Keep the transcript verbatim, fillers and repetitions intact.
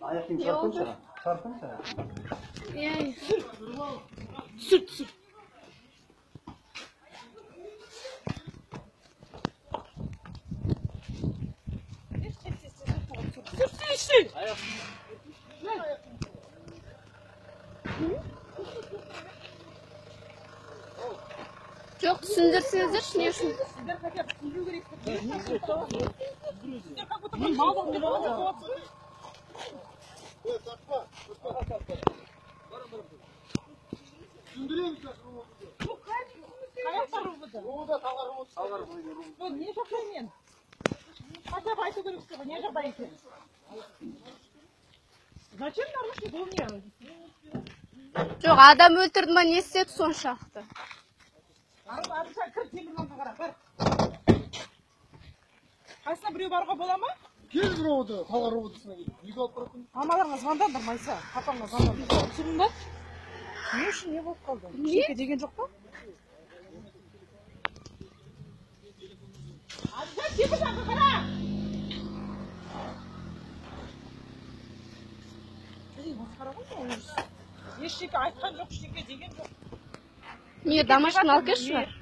Аяқтың шарпынша. Шарпынша. Иә. Сүрт, сүрт. Жоқ, түсіндірсеңіздерші, не үшін? Сіздер хотя бы түсіндіру керексіздер. Сіздер как будто бір мал болып отырсыздар. Қаяқта рубыды? Рубыда талғар рубыды. Не жағдаймен? Хотя бы айту керексіздер, не жағдай екен? Зачем нарушник? Бұл не? Жоқ, адам өлтірді ма, не істеді соншақты? Арыша кір темірманға қара, бір. Қасына біреу баруға бола ма? Кел роводы, талғар роводысына келіп. Үйге алып баратын. Мамаларыңа звондаңдар, Майса. Папаңа звондаңдар. Түсіріңдер. Не үшін не болып қалды? Жеке деген жоқ па? Арыша темірманға қара! Масқара ғой ол. Ешшеке айтқан жоқ, ешшеке деген жоқ. Не, домашний алып келші бар?